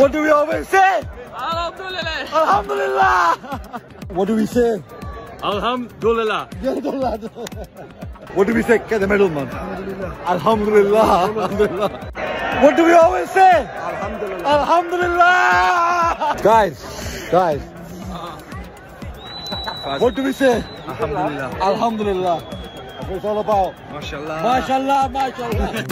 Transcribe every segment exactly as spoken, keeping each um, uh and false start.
What do we always say? Alhamdulillah. Alhamdulillah. What do we say? Alhamdulillah. What do we say? Get the medal, man. Alhamdulillah. Alhamdulillah. What do we always say? Alhamdulillah. Alhamdulillah. Guys, guys. What do we say? Alhamdulillah. Alhamdulillah. That's what it's all about. MashaAllah. MashaAllah, MashaAllah.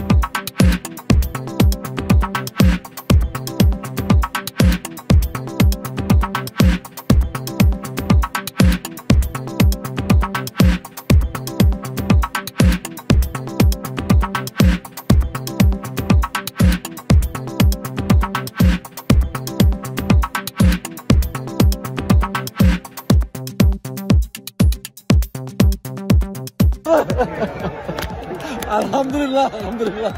Alhamdulillah, alhamdulillah.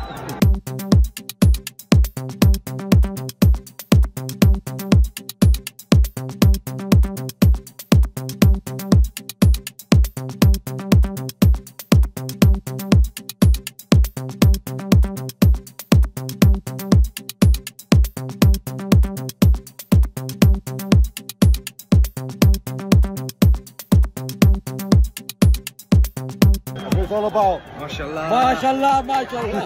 It's all about. MashaAllah. MashaAllah, MashaAllah.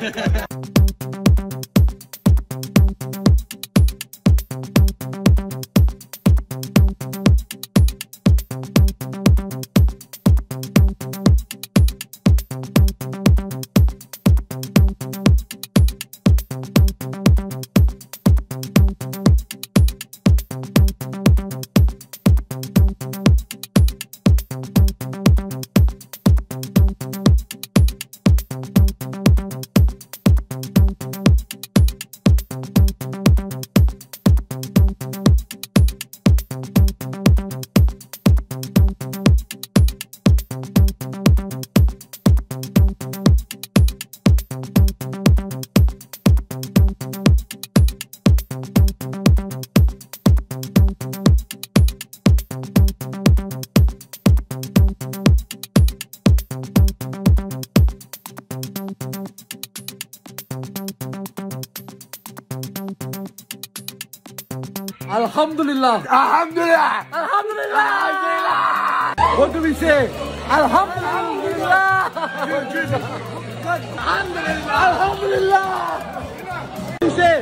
Alhamdulillah. Alhamdulillah. Alhamdulillah. What do we say? Alhamdulillah. Alhamdulillah. Alhamdulillah. What do we say?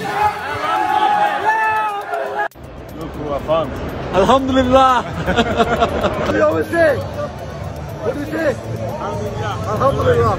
Look who I found. Alhamdulillah. What do we always say? What do we say? Alhamdulillah. Alhamdulillah.